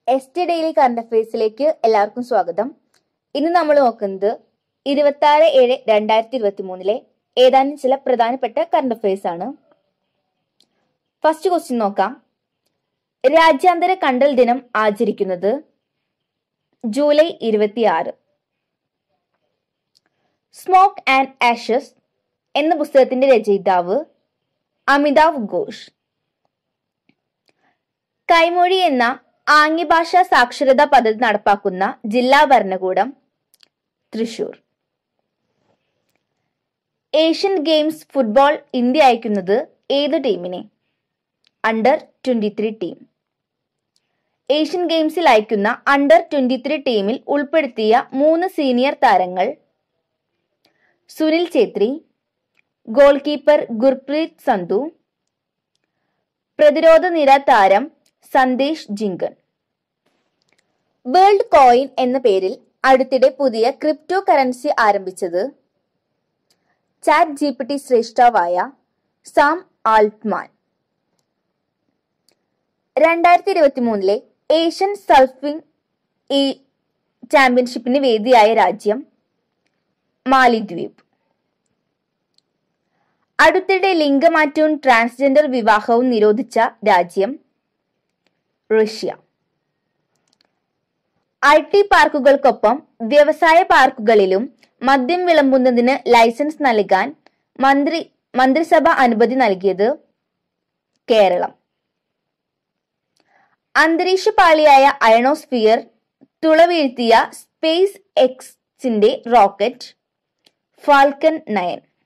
ST daily current അഫയേഴ്സിലേക്ക് എല്ലാവർക്കും സ്വാഗതം. ഇന്ന് നമ്മൾ നോക്കുന്നത് 26/7/2023 ഏതാനും ചില പ്രധാനപ്പെട്ട കറണ്ട് അഫയേഴ്സ് ആണ്. ഫസ്റ്റ് ക്വസ്റ്റ്യൻ നോക്കാം. രാജ്യാന്തര കണ്ടൽ ദിനം ആചരിക്കുന്നത് ജൂലൈ 26. സ്മോക്ക് ആൻഡ് ആഷസ് എന്ന പുസ്തകത്തിന്റെ രചയിതാവ് അമിതാവ് ഘോഷ്. കൈമൊഴി എന്ന ആംഗ്യഭാഷാ സാക്ഷരതാ പദ്ധതി നടപ്പാക്കുന്ന ജില്ലാ ഭരണകൂടം Thrissur. Asian Games football India അയക്കുന്നത് ഏത് ടീമിനെ? അണ്ടർ-23 ടീം. ഏഷ്യൻ ഗെയിംസിൽ അയക്കുന്ന അണ്ടർ-23 ടീമിൽ ഉൾപ്പെടുത്തിയ 3 സീനിയർ താരങ്ങൾ സുനിൽ ഛേത്രി, ഗോൾ കീപ്പർ ഗുർപ്രീത് സന്ധു, പ്രതിരോധ നിര താരം സന്ദേശ് ജിങ്കൻ. വേൾഡ് കോയിൻ എന്ന പേരിൽ അടുത്തിടെ പുതിയ ക്രിപ്റ്റോ കറൻസി ആരംഭിച്ചത് ChatGPT ശ്രേഷ്ഠാവായ സാം ആൾട്ട്മാൻ. 2023 ഏഷ്യൻ സർഫിംഗ് ചാമ്പ്യൻഷിപ്പിന് വേദിയായ രാജ്യം മാലിദ്വീപ്. അടുത്തിടെ ലിംഗമാറ്റവും ട്രാൻസ്ജെൻഡർ വിവാഹവും നിരോധിച്ച രാജ്യം റഷ്യ. IT പാർക്കുകൾക്കൊപ്പം വ്യവസായ പാർക്കുകളിലും മദ്യം വിളമ്പുന്നതിന് ലൈസൻസ് നൽകാൻ മന്ത്രിസഭ അനുമതി നൽകിയത് കേരളം. അന്തരീക്ഷ പാളിയായ അയണോസ്ഫിയർ തുളവീഴ്ത്തിയ സ്പേസ് എക്സിന്റെ റോക്കറ്റ് ഫാൽക്കൺ 9.